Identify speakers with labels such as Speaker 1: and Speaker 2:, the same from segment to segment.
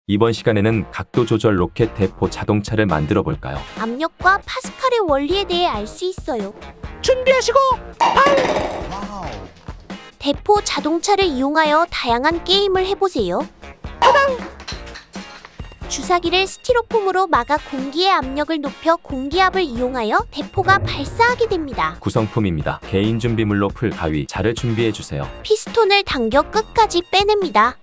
Speaker 1: 이번 시간에는 각도 조절 로켓 대포 자동차를 만들어 볼까요?
Speaker 2: 압력과 파스칼의 원리에 대해 알 수 있어요.
Speaker 3: 준비하시고
Speaker 2: 대포 자동차를 이용하여 다양한 게임을 해보세요. 주사기를 스티로폼으로 막아 공기의 압력을 높여 공기압을 이용하여 대포가 발사하게 됩니다.
Speaker 1: 구성품입니다. 개인 준비물로 풀 가위, 자를 준비해 주세요.
Speaker 2: 피스톤을 당겨 끝까지 빼냅니다.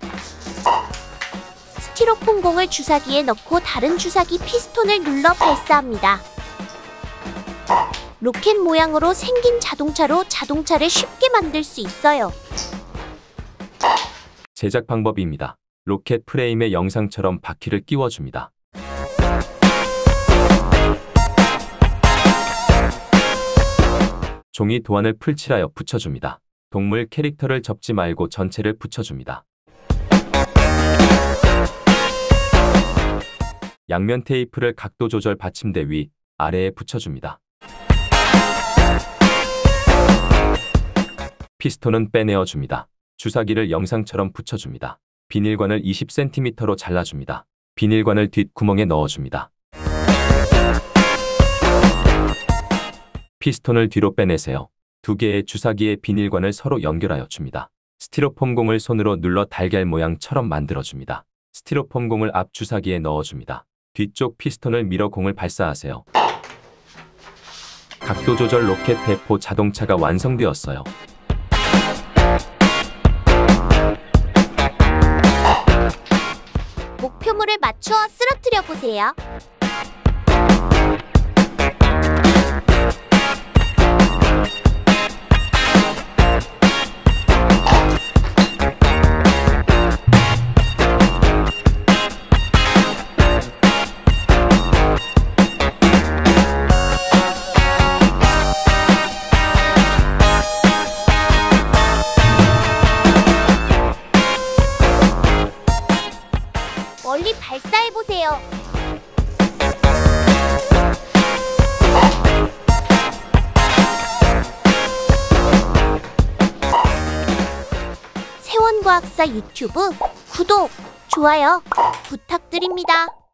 Speaker 2: 스티로폼 공을 주사기에 넣고 다른 주사기 피스톤을 눌러 발사합니다. 로켓 모양으로 생긴 자동차로 자동차를 쉽게 만들 수 있어요.
Speaker 1: 제작 방법입니다. 로켓 프레임에 영상처럼 바퀴를 끼워줍니다. 종이 도안을 풀칠하여 붙여줍니다. 동물 캐릭터를 접지 말고 전체를 붙여줍니다. 양면 테이프를 각도 조절 받침대 위, 아래에 붙여줍니다. 피스톤은 빼내어줍니다. 주사기를 영상처럼 붙여줍니다. 비닐관을 20cm로 잘라줍니다. 비닐관을 뒷구멍에 넣어줍니다. 피스톤을 뒤로 빼내세요. 두 개의 주사기의 비닐관을 서로 연결하여 줍니다. 스티로폼 공을 손으로 눌러 달걀 모양처럼 만들어줍니다. 스티로폼 공을 앞 주사기에 넣어줍니다. 뒤쪽 피스톤을 밀어 공을 발사하세요. 각도 조절 로켓 대포 자동차가 완성되었어요.
Speaker 2: 목표물을 맞추어 쓰러뜨려 보세요. 멀리 발사해보세요. 세원과학사 유튜브 구독, 좋아요 부탁드립니다.